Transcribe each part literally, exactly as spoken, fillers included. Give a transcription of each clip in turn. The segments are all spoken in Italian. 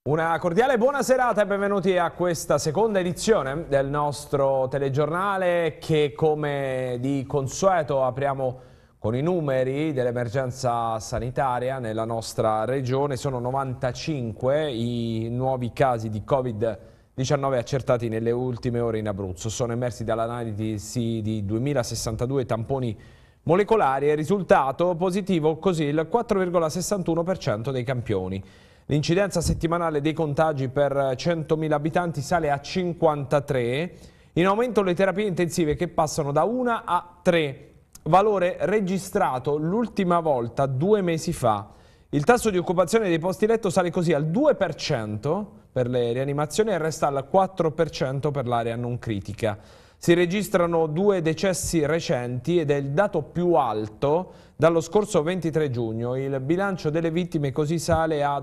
Una cordiale buona serata e benvenuti a questa seconda edizione del nostro telegiornale che, come di consueto, apriamo con i numeri dell'emergenza sanitaria nella nostra regione. Sono novantacinque i nuovi casi di Covid diciannove accertati nelle ultime ore in Abruzzo. Sono emersi dall'analisi di duemilasessantadue tamponi molecolari e risultato positivo così il quattro virgola sessantuno per cento dei campioni. L'incidenza settimanale dei contagi per centomila abitanti sale a cinquantatré, in aumento le terapie intensive che passano da una a tre, valore registrato l'ultima volta due mesi fa. Il tasso di occupazione dei posti letto sale così al due per cento per le rianimazioni e resta al quattro per cento per l'area non critica. Si registrano due decessi recenti ed è il dato più alto dallo scorso ventitré giugno. Il bilancio delle vittime così sale a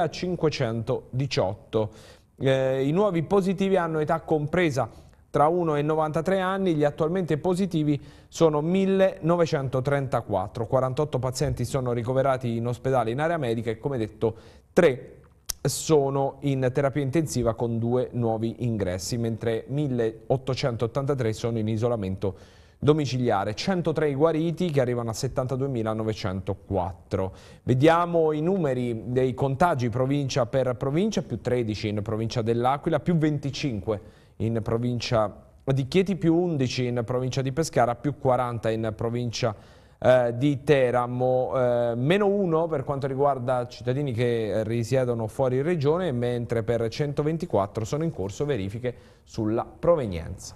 duemilacinquecentodiciotto. Eh, I nuovi positivi hanno età compresa tra uno e novantatré anni, gli attualmente positivi sono millenovecentotrentaquattro, quarantotto pazienti sono ricoverati in ospedale in area medica e, come detto, tre sono in terapia intensiva con due nuovi ingressi, mentre milleottocentottantatré sono in isolamento domiciliare, centotré i guariti che arrivano a settantaduemilanovecentoquattro. Vediamo i numeri dei contagi provincia per provincia: più tredici in provincia dell'Aquila, più venticinque in provincia di Chieti, più undici in provincia di Pescara, più quaranta in provincia eh, di Teramo, eh, meno uno per quanto riguarda cittadini che risiedono fuori regione, mentre per centoventiquattro sono in corso verifiche sulla provenienza.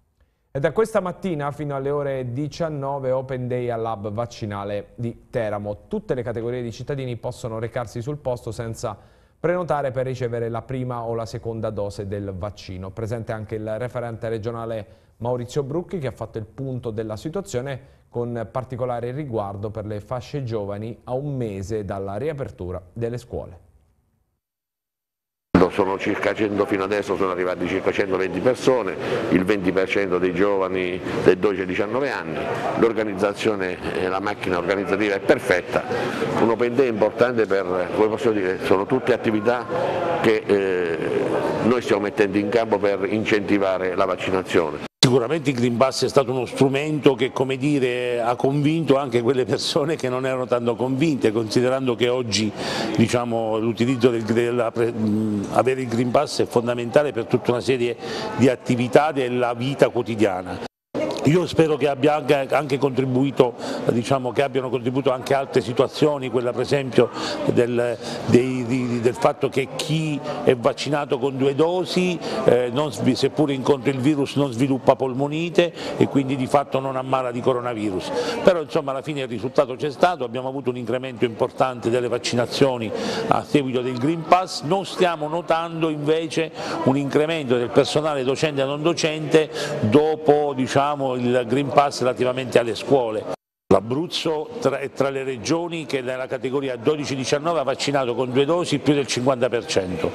E da questa mattina fino alle ore diciannove Open Day all'hub vaccinale di Teramo. Tutte le categorie di cittadini possono recarsi sul posto senza prenotare per ricevere la prima o la seconda dose del vaccino. Presente anche il referente regionale Maurizio Brucchi, che ha fatto il punto della situazione con particolare riguardo per le fasce giovani a un mese dalla riapertura delle scuole. Sono circa cento, fino adesso sono arrivati circa centoventi persone, il venti per cento dei giovani dai dodici ai diciannove anni. L'organizzazione, la macchina organizzativa è perfetta, un Open Day importante per, come posso dire, sono tutte attività che eh, noi stiamo mettendo in campo per incentivare la vaccinazione. Sicuramente il Green Pass è stato uno strumento che, come dire, ha convinto anche quelle persone che non erano tanto convinte, considerando che oggi, diciamo, l'utilizzo del, della, avere il Green Pass è fondamentale per tutta una serie di attività della vita quotidiana. Io spero che abbia anche contribuito, diciamo, che abbiano contribuito anche altre situazioni, quella per esempio del, dei, di, del fatto che chi è vaccinato con due dosi, eh, non, seppure incontra il virus, non sviluppa polmonite e quindi di fatto non ammala di coronavirus. Però insomma alla fine il risultato c'è stato, abbiamo avuto un incremento importante delle vaccinazioni a seguito del Green Pass, non stiamo notando invece un incremento del personale docente e non docente dopo, diciamo, il Green Pass relativamente alle scuole. L'Abruzzo è tra le regioni che nella categoria dodici diciannove ha vaccinato con due dosi più del cinquanta per cento,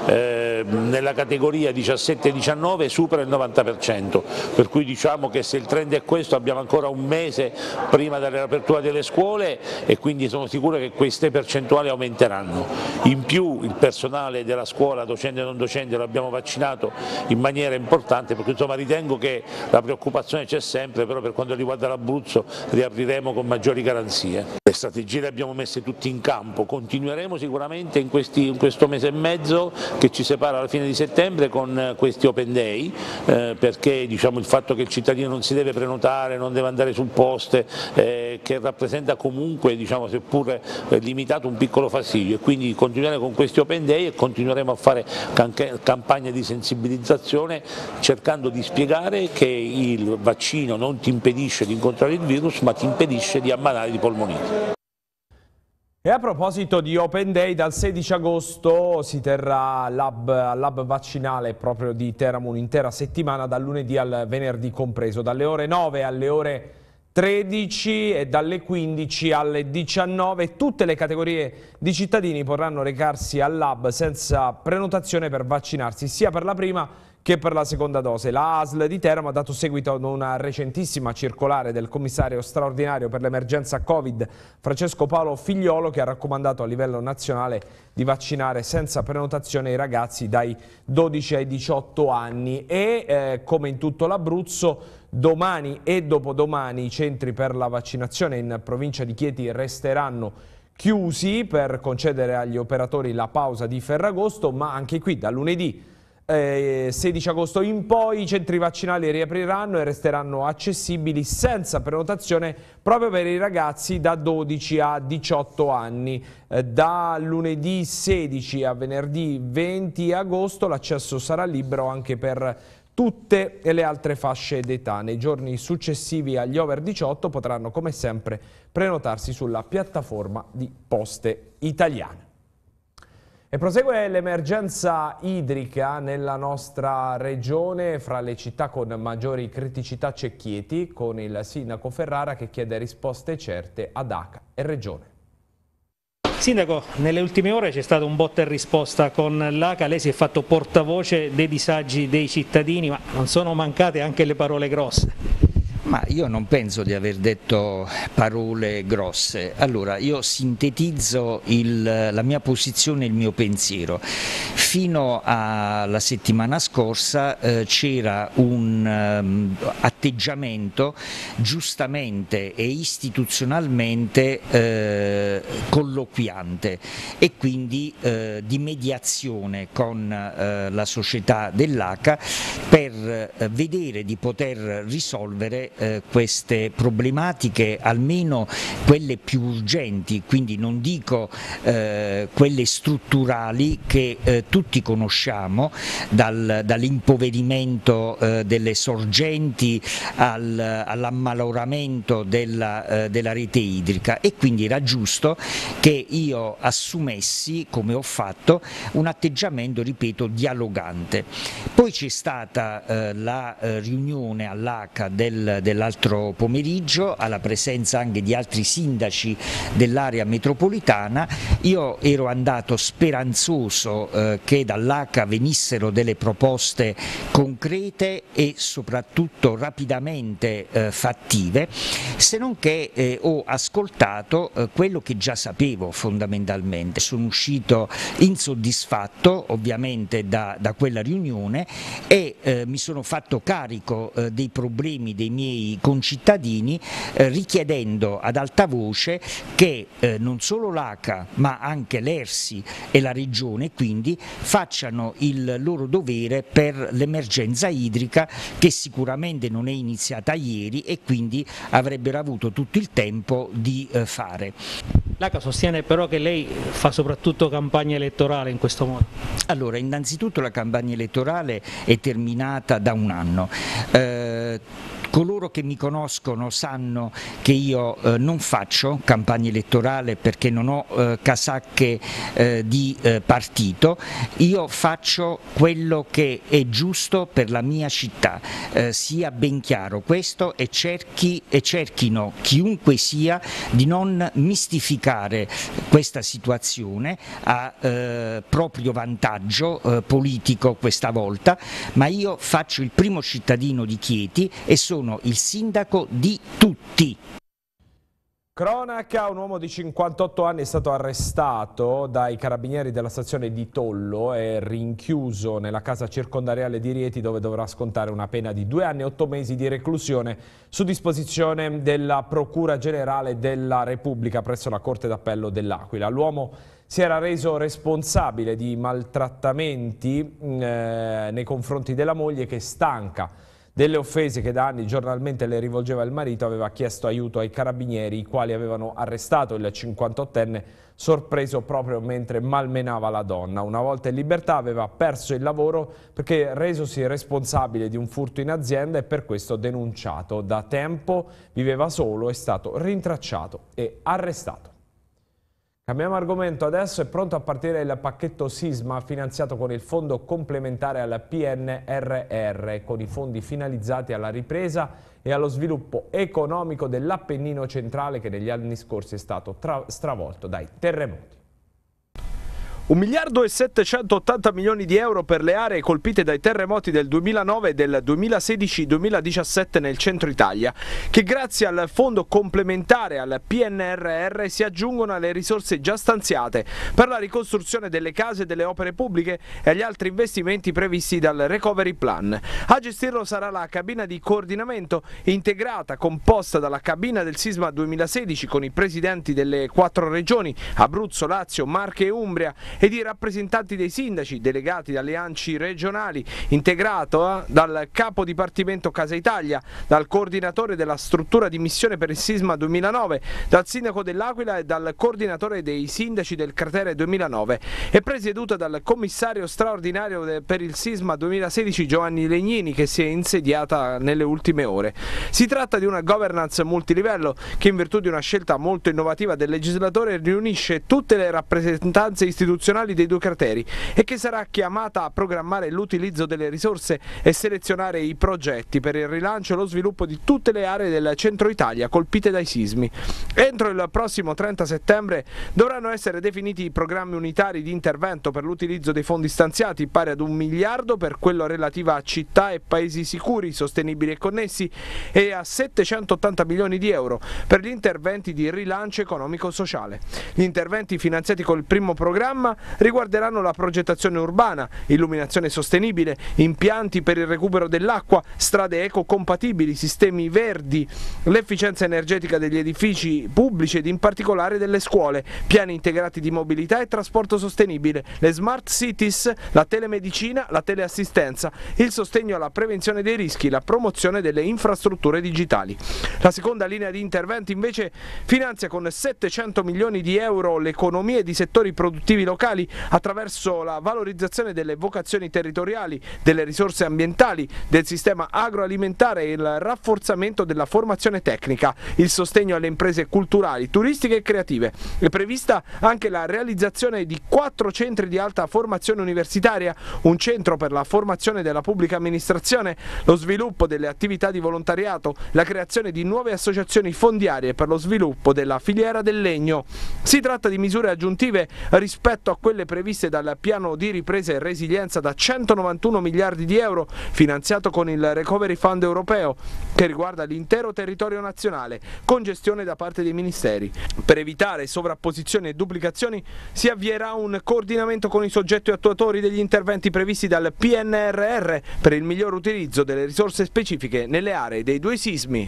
eh, nella categoria diciassette diciannove supera il novanta per cento, per cui diciamo che se il trend è questo abbiamo ancora un mese prima della riapertura delle scuole e quindi sono sicuro che queste percentuali aumenteranno. In più il personale della scuola, docente e non docente, lo abbiamo vaccinato in maniera importante, perché insomma ritengo che la preoccupazione c'è sempre, però per quanto riguarda l'Abruzzo riapriremo con maggiori garanzie. Le strategie le abbiamo messe tutte in campo, continueremo sicuramente in, questi, in questo mese e mezzo che ci separa alla fine di settembre con questi Open Day, eh, perché diciamo, il fatto che il cittadino non si deve prenotare, non deve andare sul posto, eh, che rappresenta comunque, diciamo, seppur limitato, un piccolo fastidio, e quindi continueremo con questi Open Day e continueremo a fare campagne di sensibilizzazione cercando di spiegare che il vaccino non ti impedisce di incontrare il virus, ma ti impedisce di ammalare di polmonite. E a proposito di Open Day, dal sedici agosto si terrà all'hub vaccinale proprio di Teramo un'intera settimana, dal lunedì al venerdì compreso, dalle ore nove alle ore tredici e dalle quindici alle diciannove tutte le categorie di cittadini potranno recarsi all'hub senza prenotazione per vaccinarsi sia per la prima che per la seconda dose. La A S L di Teramo ha dato seguito ad una recentissima circolare del commissario straordinario per l'emergenza Covid Francesco Paolo Figliolo, che ha raccomandato a livello nazionale di vaccinare senza prenotazione i ragazzi dai dodici ai diciotto anni e eh, come in tutto l'Abruzzo domani e dopodomani i centri per la vaccinazione in provincia di Chieti resteranno chiusi per concedere agli operatori la pausa di Ferragosto, ma anche qui da lunedì Eh, sedici agosto in poi i centri vaccinali riapriranno e resteranno accessibili senza prenotazione proprio per i ragazzi da dodici a diciotto anni. Eh, da lunedì sedici a venerdì venti agosto l'accesso sarà libero anche per tutte le altre fasce d'età. Nei giorni successivi agli over diciotto potranno come sempre prenotarsi sulla piattaforma di Poste Italiane. E prosegue l'emergenza idrica nella nostra regione. Fra le città con maggiori criticità c'è Chieti, con il sindaco Ferrara che chiede risposte certe ad A C A e Regione. Sindaco, nelle ultime ore c'è stato un botta e risposta con l'A C A, lei si è fatto portavoce dei disagi dei cittadini, ma non sono mancate anche le parole grosse? Ma io non penso di aver detto parole grosse. Allora, io sintetizzo il, la mia posizione e il mio pensiero. Fino alla settimana scorsa eh, c'era un um, atteggiamento giustamente e istituzionalmente eh, colloquiante e quindi eh, di mediazione con eh, la società dell'A C A per eh, vedere di poter risolvere Eh, queste problematiche, almeno quelle più urgenti, quindi non dico eh, quelle strutturali che eh, tutti conosciamo, dal, dall'impoverimento eh, delle sorgenti al, all'ammaloramento della, eh, della rete idrica, e quindi era giusto che io assumessi, come ho fatto, un atteggiamento, ripeto, dialogante. Poi c'è stata eh, la eh, riunione all'A C A del dell'altro pomeriggio, alla presenza anche di altri sindaci dell'area metropolitana. Io ero andato speranzoso eh, che dall'A C A venissero delle proposte concrete e soprattutto rapidamente eh, fattive, se non che eh, ho ascoltato eh, quello che già sapevo fondamentalmente. Sono uscito insoddisfatto ovviamente da, da quella riunione e eh, mi sono fatto carico eh, dei problemi dei miei concittadini, eh, richiedendo ad alta voce che eh, non solo l'A C A ma anche l'E R S I e la Regione quindi facciano il loro dovere per l'emergenza idrica, che sicuramente non è iniziata ieri e quindi avrebbero avuto tutto il tempo di eh, fare. L'A C A sostiene però che lei fa soprattutto campagna elettorale in questo modo. Allora, innanzitutto la campagna elettorale è terminata da un anno. Eh, Coloro che mi conoscono sanno che io eh, non faccio campagna elettorale perché non ho eh, casacche eh, di eh, partito, io faccio quello che è giusto per la mia città, eh, sia ben chiaro questo, e, cerchi, e cerchino chiunque sia di non mistificare questa situazione a eh, proprio vantaggio eh, politico questa volta, ma io faccio il primo cittadino di Chieti e sono il sindaco di tutti. Cronaca, un uomo di cinquantotto anni è stato arrestato dai carabinieri della stazione di Tollo e rinchiuso nella casa circondariale di Rieti, dove dovrà scontare una pena di due anni e otto mesi di reclusione su disposizione della Procura Generale della Repubblica presso la Corte d'Appello dell'Aquila. L'uomo si era reso responsabile di maltrattamenti eh, nei confronti della moglie che, stanca delle offese che da anni giornalmente le rivolgeva il marito, aveva chiesto aiuto ai carabinieri, i quali avevano arrestato il cinquantottenne sorpreso proprio mentre malmenava la donna. Una volta in libertà aveva perso il lavoro perché resosi responsabile di un furto in azienda e per questo denunciato. Da tempo viveva solo, è stato rintracciato e arrestato. Cambiamo argomento adesso, è pronto a partire il pacchetto sisma finanziato con il fondo complementare al P N R R, con i fondi finalizzati alla ripresa e allo sviluppo economico dell'Appennino centrale che negli anni scorsi è stato stravolto dai terremoti. Un miliardo e settecentottanta milioni di euro per le aree colpite dai terremoti del duemilanove e del duemilasedici duemiladiciassette nel centro Italia, che grazie al fondo complementare al P N R R si aggiungono alle risorse già stanziate per la ricostruzione delle case e delle opere pubbliche e agli altri investimenti previsti dal Recovery Plan. A gestirlo sarà la cabina di coordinamento integrata, composta dalla cabina del sisma duemilasedici con i presidenti delle quattro regioni, Abruzzo, Lazio, Marche e Umbria, ed i rappresentanti dei sindaci delegati dalle A N C I regionali, integrato eh, dal capo dipartimento Casa Italia, dal coordinatore della struttura di missione per il sisma duemilanove, dal sindaco dell'Aquila e dal coordinatore dei sindaci del cratere duemilanove, e presieduta dal commissario straordinario per il sisma duemilasedici Giovanni Legnini, che si è insediata nelle ultime ore. Si tratta di una governance multilivello che, in virtù di una scelta molto innovativa del legislatore, riunisce tutte le rappresentanze istituzionali dei due crateri e che sarà chiamata a programmare l'utilizzo delle risorse e selezionare i progetti per il rilancio e lo sviluppo di tutte le aree del centro Italia colpite dai sismi. Entro il prossimo trenta settembre dovranno essere definiti i programmi unitari di intervento per l'utilizzo dei fondi stanziati, pari ad un miliardo per quello relativo a città e paesi sicuri, sostenibili e connessi, e a settecentottanta milioni di euro per gli interventi di rilancio economico-sociale. Gli interventi finanziati col primo programma riguarderanno la progettazione urbana, illuminazione sostenibile, impianti per il recupero dell'acqua, strade ecocompatibili, sistemi verdi, l'efficienza energetica degli edifici pubblici ed in particolare delle scuole, piani integrati di mobilità e trasporto sostenibile, le smart cities, la telemedicina, la teleassistenza, il sostegno alla prevenzione dei rischi, la promozione delle infrastrutture digitali. La seconda linea di interventi invece finanzia con settecento milioni di euro le economie di settori produttivi locali attraverso la valorizzazione delle vocazioni territoriali, delle risorse ambientali, del sistema agroalimentare e il rafforzamento della formazione tecnica, il sostegno alle imprese culturali, turistiche e creative. È prevista anche la realizzazione di quattro centri di alta formazione universitaria, un centro per la formazione della pubblica amministrazione, lo sviluppo delle attività di volontariato, la creazione di nuove associazioni fondiarie per lo sviluppo della filiera del legno. Si tratta di misure aggiuntive rispetto a quelle previste dal piano di ripresa e resilienza da centonovantuno miliardi di euro, finanziato con il Recovery Fund europeo, che riguarda l'intero territorio nazionale, con gestione da parte dei ministeri. Per evitare sovrapposizioni e duplicazioni si avvierà un coordinamento con i soggetti attuatori degli interventi previsti dal P N R R per il miglior utilizzo delle risorse specifiche nelle aree dei due sismi.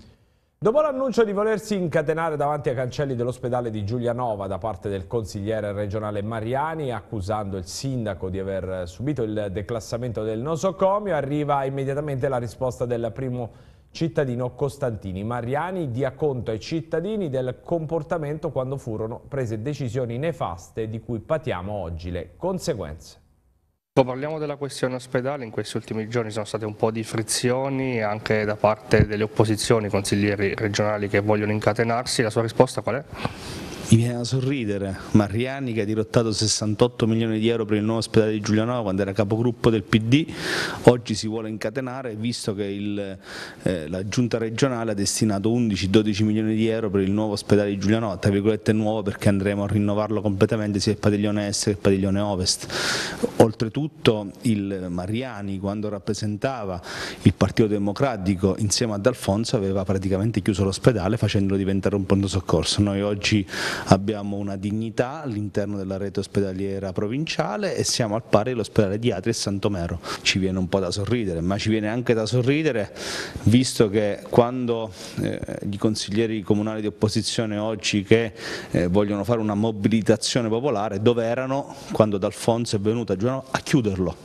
Dopo l'annuncio di volersi incatenare davanti ai cancelli dell'ospedale di Giulianova da parte del consigliere regionale Mariani, accusando il sindaco di aver subito il declassamento del nosocomio, arriva immediatamente la risposta del primo cittadino Costantini. Mariani dia conto ai cittadini del comportamento quando furono prese decisioni nefaste di cui patiamo oggi le conseguenze. Parliamo della questione ospedale. In questi ultimi giorni sono state un po' di frizioni anche da parte delle opposizioni, consiglieri regionali che vogliono incatenarsi. La sua risposta qual è? Mi viene da sorridere. Mariani, che ha dirottato sessantotto milioni di euro per il nuovo ospedale di Giulianova quando era capogruppo del P D, oggi si vuole incatenare visto che il, eh, la giunta regionale ha destinato undici dodici milioni di euro per il nuovo ospedale di Giulianova, tra virgolette nuovo perché andremo a rinnovarlo completamente sia il padiglione est che il padiglione ovest. Oltretutto il Mariani, quando rappresentava il Partito Democratico insieme ad Alfonso, aveva praticamente chiuso l'ospedale facendolo diventare un pronto soccorso. Noi oggi abbiamo una dignità all'interno della rete ospedaliera provinciale e siamo al pari dell'ospedale di Atri e Santomero. Ci viene un po' da sorridere, ma ci viene anche da sorridere visto che quando eh, i consiglieri comunali di opposizione oggi che eh, vogliono fare una mobilitazione popolare, dove erano quando D'Alfonso è venuto a Giulianova a chiuderlo?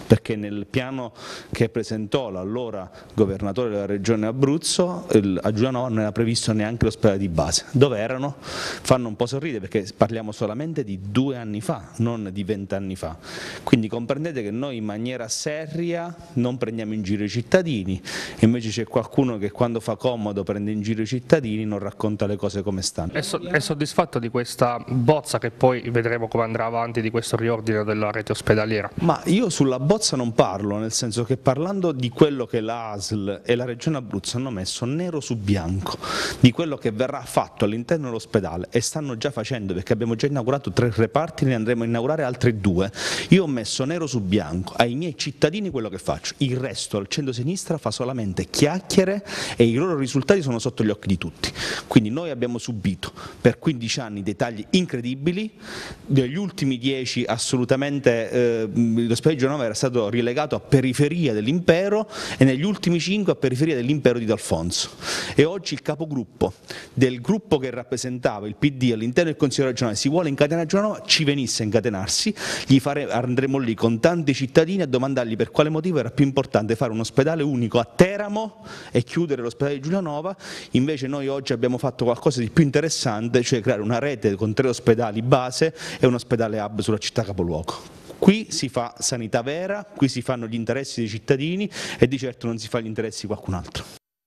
perché nel piano che presentò l'allora governatore della regione Abruzzo il, a Giulianova non era previsto neanche l'ospedale di base. Dove erano? Fanno un po' sorridere perché parliamo solamente di due anni fa, non di vent'anni fa, quindi comprendete che noi in maniera seria non prendiamo in giro i cittadini, e invece c'è qualcuno che quando fa comodo prende in giro i cittadini, non racconta le cose come stanno. È, so è soddisfatto di questa bozza, che poi vedremo come andrà avanti, di questo riordine della rete ospedaliera? Ma io sulla bozza non parlo, nel senso che parlando di quello che l'A S L e la regione Abruzzo hanno messo nero su bianco, di quello che verrà fatto all'interno dell'ospedale, e stanno già facendo, perché abbiamo già inaugurato tre reparti, ne andremo a inaugurare altri due, io ho messo nero su bianco ai miei cittadini quello che faccio, il resto al centro-sinistra fa solamente chiacchiere e i loro risultati sono sotto gli occhi di tutti. Quindi noi abbiamo subito per quindici anni dei tagli incredibili, negli ultimi dieci assolutamente eh, l'ospedale di Giulianova era stato relegato a periferia dell'impero e negli ultimi cinque a periferia dell'impero di D'Alfonso, e oggi il capogruppo del gruppo che rappresentava il P D all'interno del Consiglio regionale si vuole incatenare a Giulianova, ci venisse a incatenarsi, gli fare, andremo lì con tanti cittadini a domandargli per quale motivo era più importante fare un ospedale unico a Teramo e chiudere l'ospedale di Giulianova. Invece noi oggi abbiamo fatto qualcosa di più interessante, cioè creare una rete con tre ospedali base e un ospedale hub sulla città capoluogo. Qui si fa sanità vera, qui si fanno gli interessi dei cittadini e di certo non si fa gli interessi di qualcun altro.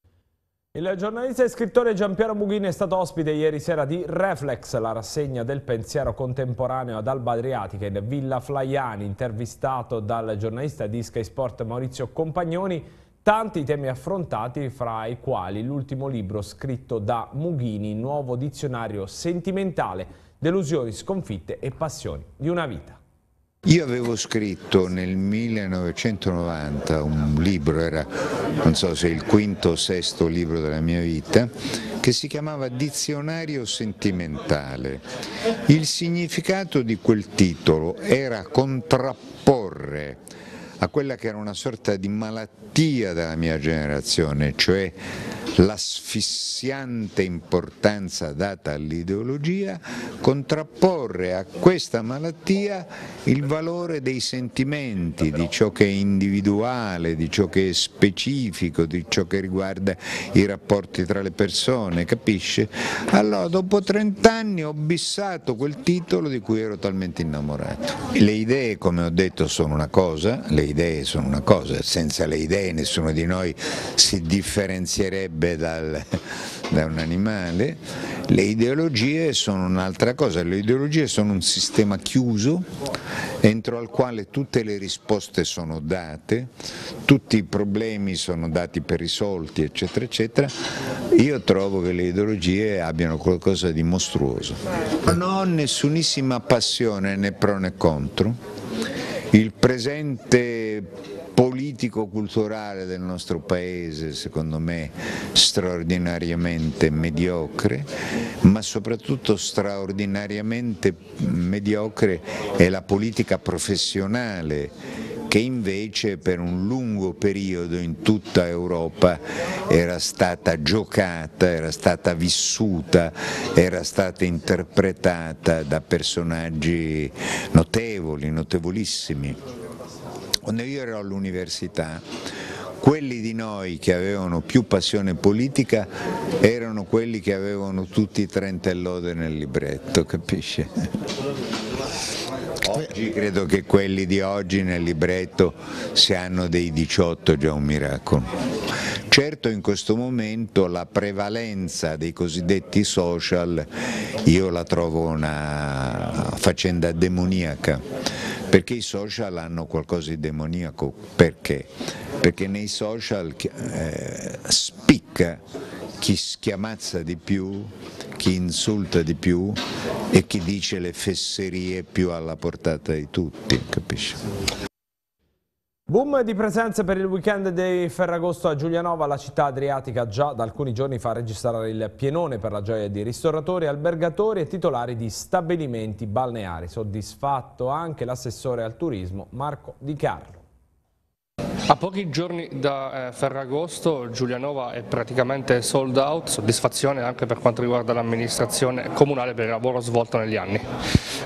Il giornalista e scrittore Giampiero Mughini è stato ospite ieri sera di Reflex, la rassegna del pensiero contemporaneo ad Alba Adriatica in Villa Flaiani, intervistato dal giornalista di Sky Sport Maurizio Compagnoni. Tanti temi affrontati, fra i quali l'ultimo libro scritto da Mughini, Nuovo dizionario sentimentale, delusioni, sconfitte e passioni di una vita. Io avevo scritto nel millenovecentonovanta un libro, era non so se il quinto o sesto libro della mia vita, che si chiamava Dizionario sentimentale. Il significato di quel titolo era contrapporre a quella che era una sorta di malattia della mia generazione, cioè l'asfissiante importanza data all'ideologia, contrapporre a questa malattia il valore dei sentimenti, di ciò che è individuale, di ciò che è specifico, di ciò che riguarda i rapporti tra le persone, capisce? Allora dopo trent'anni ho bissato quel titolo di cui ero talmente innamorato. Le idee, come ho detto, sono una cosa, le idee sono una cosa, senza le idee nessuno di noi si differenzierebbe dal, da un animale. Le ideologie sono un'altra cosa, le ideologie sono un sistema chiuso entro al quale tutte le risposte sono date, tutti i problemi sono dati per risolti, eccetera eccetera. Io trovo che le ideologie abbiano qualcosa di mostruoso. Non ho nessunissima passione né pro né contro. Il presente politico-culturale del nostro paese, secondo me, straordinariamente mediocre, ma soprattutto straordinariamente mediocre è la politica professionale, che invece per un lungo periodo in tutta Europa era stata giocata, era stata vissuta, era stata interpretata da personaggi notevoli, notevolissimi. Quando io ero all'università, quelli di noi che avevano più passione politica erano quelli che avevano tutti i trenta lode nel libretto, capisci? Oggi credo che quelli di oggi nel libretto, se hanno dei diciotto, è già un miracolo. Certo, in questo momento la prevalenza dei cosiddetti social io la trovo una faccenda demoniaca, perché i social hanno qualcosa di demoniaco. Perché? Perché nei social eh, spicca chi schiamazza di più, chi insulta di più e chi dice le fesserie più alla portata di tutti, capisci? Boom di presenze per il weekend di Ferragosto a Giulianova. La città adriatica già da alcuni giorni fa registrare il pienone per la gioia di ristoratori, albergatori e titolari di stabilimenti balneari. Soddisfatto anche l'assessore al turismo Marco Di Carlo. A pochi giorni da eh, Ferragosto Giulianova è praticamente sold out, soddisfazione anche per quanto riguarda l'amministrazione comunale per il lavoro svolto negli anni.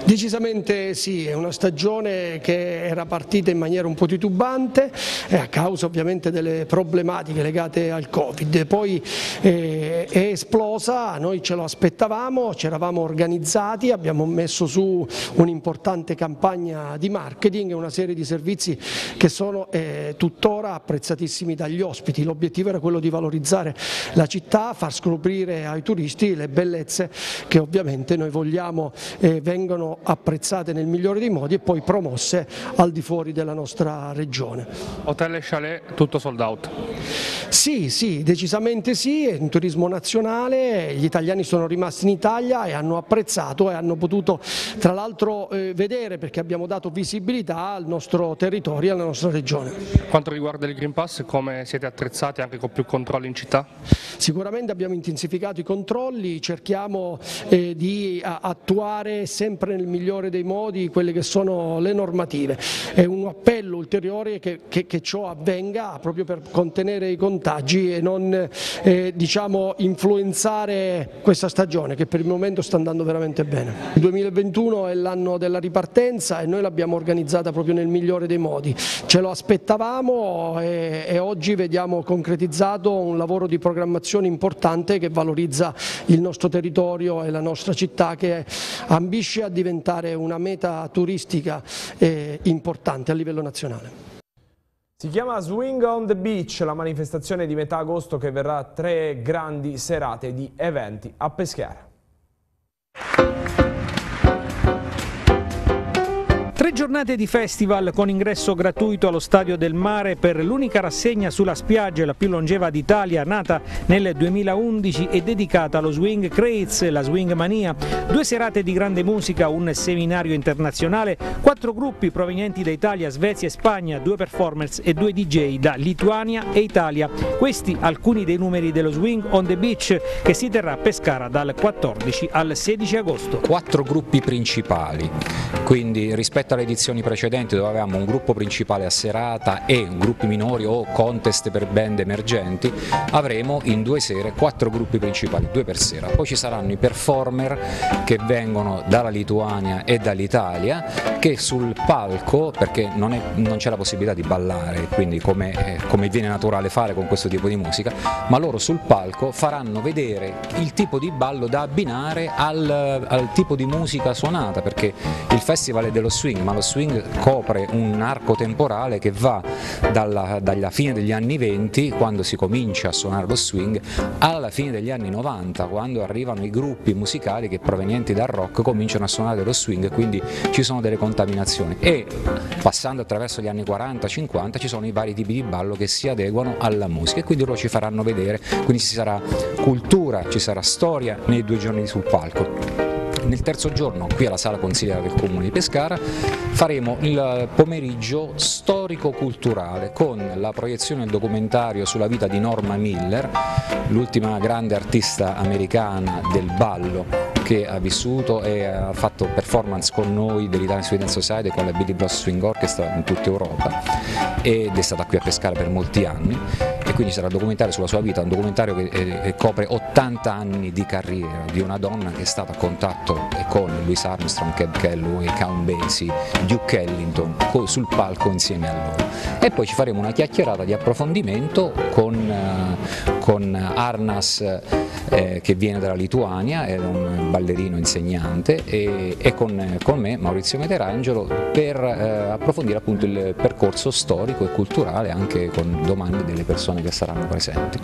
Decisamente sì, è una stagione che era partita in maniera un po' titubante eh, a causa ovviamente delle problematiche legate al Covid, poi eh, è esplosa, noi ce lo aspettavamo, ci eravamo organizzati, abbiamo messo su un'importante campagna di marketing e una serie di servizi che sono eh, tuttora apprezzatissimi dagli ospiti. L'obiettivo era quello di valorizzare la città, far scoprire ai turisti le bellezze che ovviamente noi vogliamo eh, vengano apprezzate nel migliore dei modi e poi promosse al di fuori della nostra regione. Hotel e chalet tutto sold out? Sì, sì, decisamente sì, è un turismo nazionale, gli italiani sono rimasti in Italia e hanno apprezzato e hanno potuto tra l'altro eh, vedere, perché abbiamo dato visibilità al nostro territorio e alla nostra regione. Per quanto riguarda il Green Pass, come siete attrezzati anche con più controlli in città? Sicuramente abbiamo intensificato i controlli, cerchiamo eh, di a, attuare sempre nel migliore dei modi quelle che sono le normative. È un appello ulteriore che, che, che ciò avvenga proprio per contenere i contagi e non eh, diciamo, influenzare questa stagione che per il momento sta andando veramente bene. Il duemilaventuno è l'anno della ripartenza e noi l'abbiamo organizzata proprio nel migliore dei modi. Ce lo aspettavamo e, e oggi vediamo concretizzato un lavoro di programmazione importante che valorizza il nostro territorio e la nostra città, che ambisce a diventare una meta turistica eh, importante a livello nazionale. Si chiama Swing on the Beach, la manifestazione di metà agosto che verrà a tre grandi serate di eventi a Peschiera. Tre giornate di festival con ingresso gratuito allo Stadio del Mare per l'unica rassegna sulla spiaggia, la più longeva d'Italia, nata nel duemilaundici e dedicata allo swing craze, la swing mania. Due serate di grande musica, un seminario internazionale, quattro gruppi provenienti da Italia, Svezia e Spagna, due performance e due D J da Lituania e Italia. Questi alcuni dei numeri dello Swing on the Beach che si terrà a Pescara dal quattordici al sedici agosto. Quattro gruppi principali, quindi rispetto alle edizioni precedenti dove avevamo un gruppo principale a serata e gruppi minori o contest per band emergenti, avremo in due sere quattro gruppi principali, due per sera. Poi ci saranno i performer che vengono dalla Lituania e dall'Italia, che sul palco, perché non, non c'è la possibilità di ballare, quindi come, eh, come viene naturale fare con questo tipo di musica, ma loro sul palco faranno vedere il tipo di ballo da abbinare al, al tipo di musica suonata, perché il festival è dello swing, ma lo swing copre un arco temporale che va dalla, dalla fine degli anni venti, quando si comincia a suonare lo swing, alla fine degli anni novanta, quando arrivano i gruppi musicali che provenienti dal rock cominciano a suonare lo swing, quindi ci sono delle contaminazioni, e passando attraverso gli anni quaranta cinquanta ci sono i vari tipi di ballo che si adeguano alla musica e quindi loro ci faranno vedere, quindi ci sarà cultura, ci sarà storia nei due giorni sul palco. Nel terzo giorno, qui alla Sala Consigliera del Comune di Pescara, faremo il pomeriggio storico-culturale con la proiezione del documentario sulla vita di Norma Miller, l'ultima grande artista americana del ballo che ha vissuto e ha fatto performance con noi dell'Italian Swing Society, con la Billy Bloss Swing Orchestra in tutta Europa, ed è stata qui a Pescara per molti anni, e quindi sarà un documentario sulla sua vita, un documentario che, che copre ottanta anni di carriera di una donna che è stata a contatto con Louis Armstrong, Cab Calloway, Count Basie, Duke Ellington sul palco insieme a loro. E poi ci faremo una chiacchierata di approfondimento con, uh, con Arnas eh, che viene dalla Lituania, è un ballerino insegnante, e, e con, con me, Maurizio Meterangelo, per eh, approfondire appunto il percorso storico e culturale, anche con domande delle persone che saranno presenti.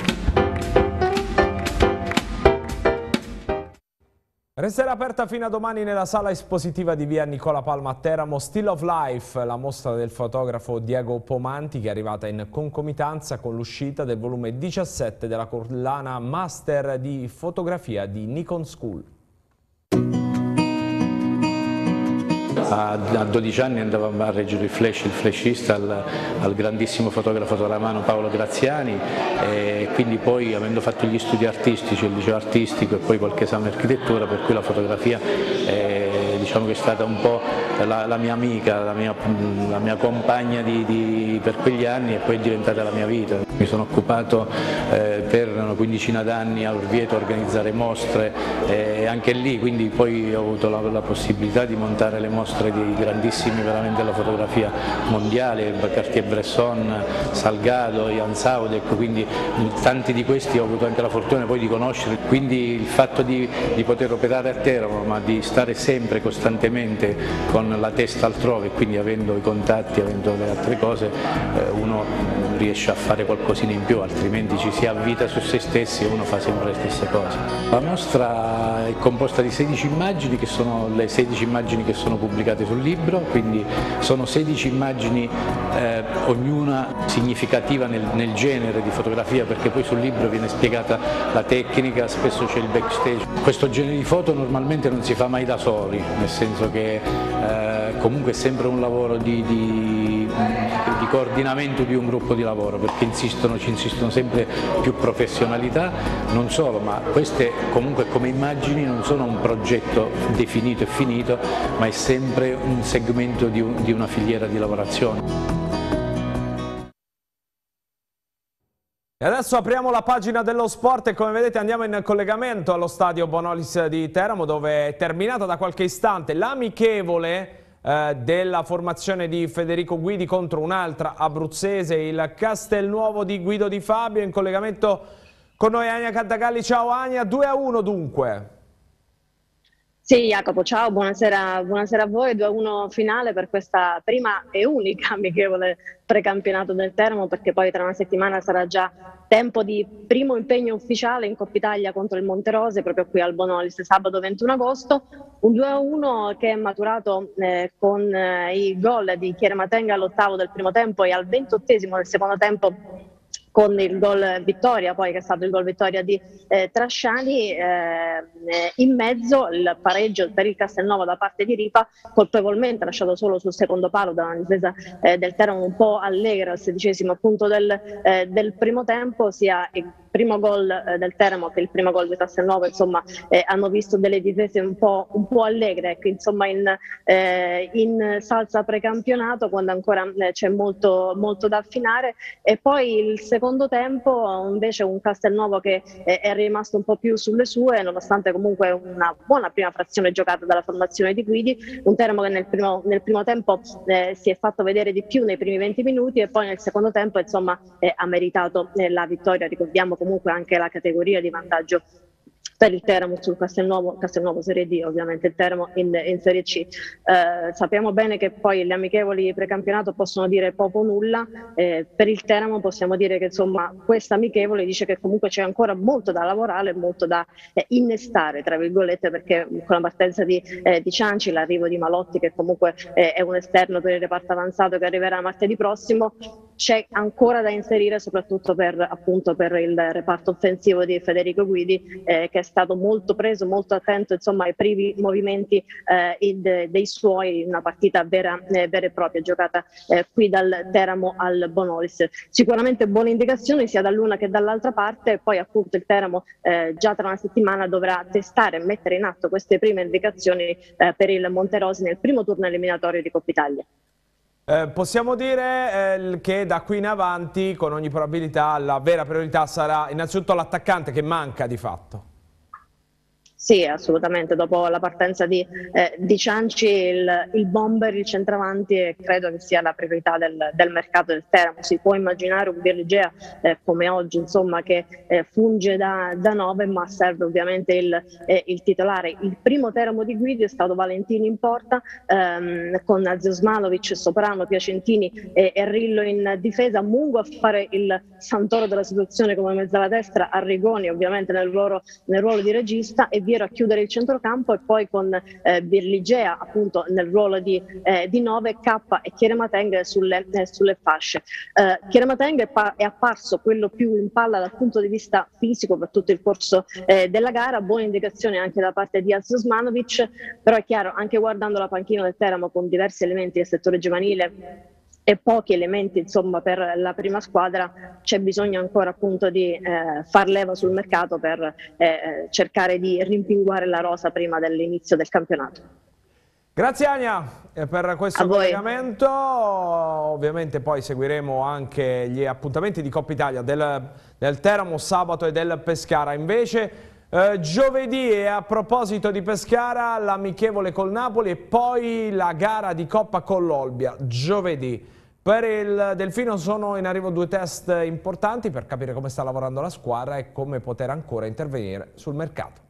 Resterà aperta fino a domani nella sala espositiva di via Nicola Palma a Teramo Still of Life, la mostra del fotografo Diego Pomanti, che è arrivata in concomitanza con l'uscita del volume diciassette della collana Master di fotografia di Nikon School. A dodici anni andavamo a reggere il flash, il flashista al, al grandissimo fotografo toramano Paolo Graziani, e quindi poi, avendo fatto gli studi artistici, il liceo artistico e poi qualche esame di architettura, per cui la fotografia eh, diciamo che è stata un po' la, la mia amica, la mia, la mia compagna di, di, per quegli anni e poi è diventata la mia vita. Mi sono occupato eh, per una quindicina d'anni a Orvieto a organizzare mostre e anche lì quindi poi ho avuto la, la possibilità di montare le mostre di grandissimi veramente della fotografia mondiale, Cartier-Bresson, Salgado, Jan Saudek, quindi tanti di questi ho avuto anche la fortuna poi di conoscere, quindi il fatto di, di poter operare a Teramo ma di stare sempre costantemente con la testa altrove, quindi avendo i contatti, avendo le altre cose, eh, uno riesce a fare qualcosina in più, altrimenti ci si avvita su se stessi e uno fa sempre le stesse cose. La mostra è composta di sedici immagini che sono le sedici immagini che sono pubblicate sul libro, quindi sono sedici immagini, eh, ognuna significativa nel, nel genere di fotografia, perché poi sul libro viene spiegata la tecnica, spesso c'è il backstage. Questo genere di foto normalmente non si fa mai da soli, nel senso che eh, comunque è sempre un lavoro di, di, di coordinamento di un gruppo di lavoro, perché insistono, ci insistono sempre più professionalità, non solo, ma queste comunque come immagini non sono un progetto definito e finito, ma è sempre un segmento di, un, di una filiera di lavorazione. E adesso apriamo la pagina dello sport e come vedete andiamo in collegamento allo stadio Bonolis di Teramo, dove è terminata da qualche istante l'amichevole eh, della formazione di Federico Guidi contro un'altra abruzzese, il Castelnuovo di Guido Di Fabio. In collegamento con noi Ania Cantagalli. Ciao Ania, due a uno dunque. Sì Jacopo, ciao, buonasera, buonasera a voi, due a uno finale per questa prima e unica amichevole precampionato del Teramo, perché poi tra una settimana sarà già tempo di primo impegno ufficiale in Coppa Italia contro il Monterose, proprio qui al Bonolis, sabato ventuno agosto, un due a uno che è maturato eh, con eh, i gol di Chiere Matenga all'ottavo del primo tempo e al ventottesimo del secondo tempo con il gol vittoria, poi che è stato il gol vittoria di eh, Trasciani, eh, in mezzo il pareggio per il Castelnuovo da parte di Ripa, colpevolmente lasciato solo sul secondo palo da una difesa eh, del Teramo un po' allegra al sedicesimo appunto del, eh, del primo tempo, sia il primo gol eh, del Teramo che il primo gol di Castelnuovo, insomma eh, hanno visto delle difese un po', un po' allegre, ecco, insomma in, eh, in salsa precampionato, quando ancora eh, c'è molto, molto da affinare. E poi il secondo tempo invece un Castelnuovo che eh, è rimasto un po' più sulle sue, nonostante comunque una buona prima frazione giocata dalla formazione di Guidi, un Teramo che nel primo, nel primo tempo eh, si è fatto vedere di più nei primi venti minuti e poi nel secondo tempo insomma eh, ha meritato eh, la vittoria. Ricordiamo comunque anche la categoria di vantaggio per il Teramo sul Castelnuovo, Castelnuovo Serie D, ovviamente il Teramo in, in Serie C. Eh, sappiamo bene che poi le amichevoli precampionato possono dire poco o nulla, eh, per il Teramo possiamo dire che insomma questa amichevole dice che comunque c'è ancora molto da lavorare, molto da eh, innestare tra virgolette, perché con la partenza di, eh, di Cianci, l'arrivo di Malotti che comunque eh, è un esterno per il reparto avanzato che arriverà martedì prossimo, c'è ancora da inserire soprattutto per, appunto, per il reparto offensivo di Federico Guidi, eh, che è stato molto preso, molto attento insomma ai primi movimenti eh, in, dei suoi, una partita vera, eh, vera e propria giocata eh, qui dal Teramo al Bonolis. Sicuramente buone indicazioni sia dall'una che dall'altra parte, poi appunto il Teramo eh, già tra una settimana dovrà testare e mettere in atto queste prime indicazioni eh, per il Monterosi nel primo turno eliminatorio di Coppa Italia. Eh, possiamo dire eh, che da qui in avanti con ogni probabilità la vera priorità sarà innanzitutto l'attaccante che manca di fatto. Sì, assolutamente, dopo la partenza di, eh, di Cianci il, il bomber, il centravanti credo che sia la priorità del, del mercato del Teramo. Si può immaginare un Birligea eh, come oggi insomma, che eh, funge da, da nove, ma serve ovviamente il, eh, il titolare. Il primo Teramo di Guidi è stato Valentini in porta, ehm, con Zosmanovic, Soprano, Piacentini e, e Rillo in difesa, Mungo a fare il Santoro della situazione come mezzala destra, Arrigoni ovviamente nel ruolo, nel ruolo di regista e Viero a chiudere il centrocampo, e poi con eh, Birligea appunto nel ruolo di, eh, di nove, K e Chiere Matenga sulle, eh, sulle fasce. Eh, Chiere Matenga è, è apparso quello più in palla dal punto di vista fisico per tutto il corso eh, della gara, buone indicazioni anche da parte di Zosmanovic, però è chiaro, anche guardando la panchina del Teramo con diversi elementi del settore giovanile e pochi elementi insomma per la prima squadra, c'è bisogno ancora appunto di eh, far leva sul mercato per eh, cercare di rimpinguare la rosa prima dell'inizio del campionato. Grazie Ania per questo collegamento, ovviamente poi seguiremo anche gli appuntamenti di Coppa Italia del, del Teramo sabato e del Pescara. Invece eh, giovedì, e a proposito di Pescara, l'amichevole col Napoli e poi la gara di Coppa con l'Olbia, giovedì. Per il Delfino sono in arrivo due test importanti per capire come sta lavorando la squadra e come poter ancora intervenire sul mercato.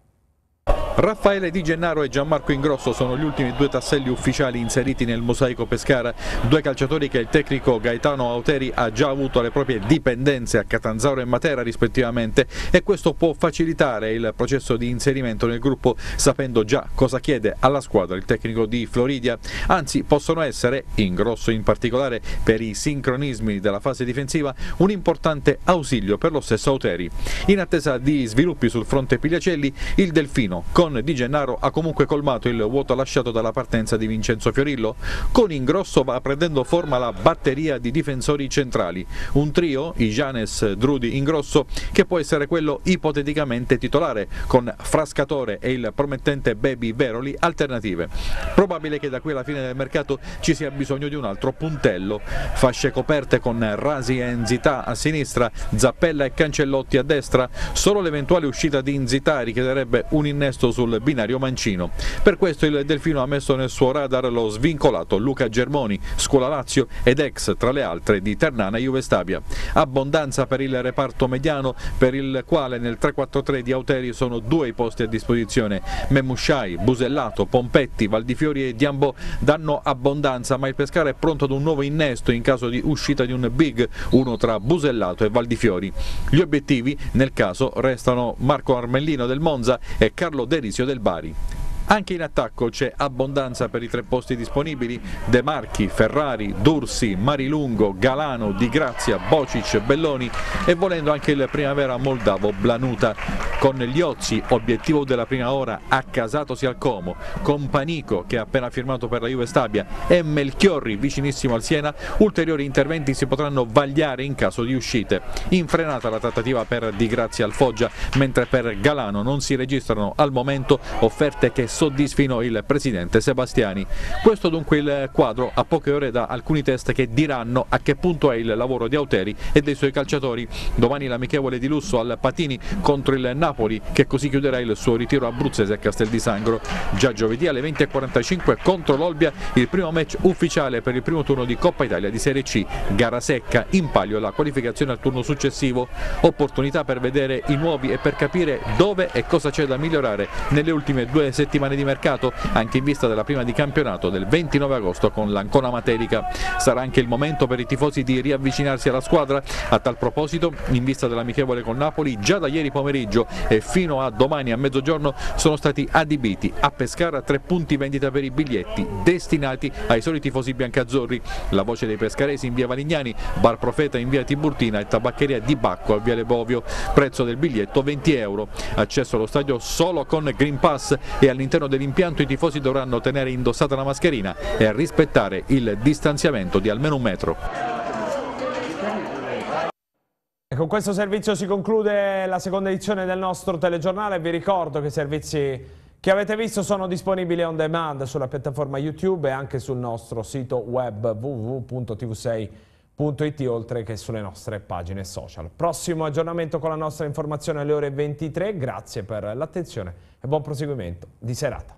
Raffaele Di Gennaro e Gianmarco Ingrosso sono gli ultimi due tasselli ufficiali inseriti nel mosaico Pescara, due calciatori che il tecnico Gaetano Auteri ha già avuto le proprie dipendenze a Catanzaro e Matera rispettivamente, e questo può facilitare il processo di inserimento nel gruppo, sapendo già cosa chiede alla squadra il tecnico di Floridia. Anzi, possono essere, Ingrosso in particolare per i sincronismi della fase difensiva, un importante ausilio per lo stesso Auteri. In attesa di sviluppi sul fronte Pigliacelli, il Delfino con Di Gennaro ha comunque colmato il vuoto lasciato dalla partenza di Vincenzo Fiorillo. Con Ingrosso va prendendo forma la batteria di difensori centrali, un trio, Ijanes, Drudi, Ingrosso, che può essere quello ipoteticamente titolare, con Frascatore e il promettente Baby Veroli alternative. Probabile che da qui alla fine del mercato ci sia bisogno di un altro puntello, fasce coperte con Rasi e Nzita a sinistra, Zappella e Cancellotti a destra. Solo l'eventuale uscita di Nzita richiederebbe un innesto sul binario mancino. Per questo il Delfino ha messo nel suo radar lo svincolato Luca Germoni, Scuola Lazio ed ex tra le altre di Ternana Juve Stabia. Abbondanza per il reparto mediano, per il quale nel tre quattro tre di Auteri sono due i posti a disposizione. Memusciai, Busellato, Pompetti, Valdifiori e Diambò danno abbondanza, ma il Pescara è pronto ad un nuovo innesto in caso di uscita di un big, uno tra Busellato e Valdifiori. Gli obiettivi nel caso restano Marco Armellino del Monza e Carlo Derisio del Bari. Anche in attacco c'è abbondanza per i tre posti disponibili: De Marchi, Ferrari, Dursi, Marilungo, Galano, Di Grazia, Bocic, Belloni e volendo anche il primavera moldavo Blanuta. Con gli Ozzi, obiettivo della prima ora, accasatosi al Como, con Panico che ha appena firmato per la Juve Stabia e Melchiorri vicinissimo al Siena, ulteriori interventi si potranno vagliare in caso di uscite. Infrenata la trattativa per Di Grazia al Foggia, mentre per Galano non si registrano al momento offerte che soddisfino il presidente Sebastiani. Questo dunque il quadro a poche ore da alcuni test che diranno a che punto è il lavoro di Auteri e dei suoi calciatori. Domani l'amichevole di lusso al Patini contro il Napoli, che così chiuderà il suo ritiro abruzzese a Castel di Sangro. Già giovedì alle venti e quarantacinque contro l'Olbia il primo match ufficiale per il primo turno di Coppa Italia di Serie C, gara secca, in palio la qualificazione al turno successivo. Opportunità per vedere i nuovi e per capire dove e cosa c'è da migliorare nelle ultime due settimane di mercato, anche in vista della prima di campionato del ventinove agosto con l'Ancona Materica. Sarà anche il momento per i tifosi di riavvicinarsi alla squadra. A tal proposito, in vista dell'amichevole con Napoli, già da ieri pomeriggio e fino a domani a mezzogiorno sono stati adibiti a Pescara tre punti vendita per i biglietti destinati ai soli tifosi biancazzurri. La voce dei pescaresi in via Valignani, Bar Profeta in via Tiburtina e tabaccheria di Bacco a viale Bovio. Prezzo del biglietto venti euro. Accesso allo stadio solo con Green Pass e all'interno dell'impianto i tifosi dovranno tenere indossata la mascherina e rispettare il distanziamento di almeno un metro. E con questo servizio si conclude la seconda edizione del nostro telegiornale. Vi ricordo che i servizi che avete visto sono disponibili on demand sulla piattaforma YouTube e anche sul nostro sito web w w w punto t v sei punto i t, oltre che sulle nostre pagine social. Prossimo aggiornamento con la nostra informazione alle ore ventitré. Grazie per l'attenzione e buon proseguimento di serata.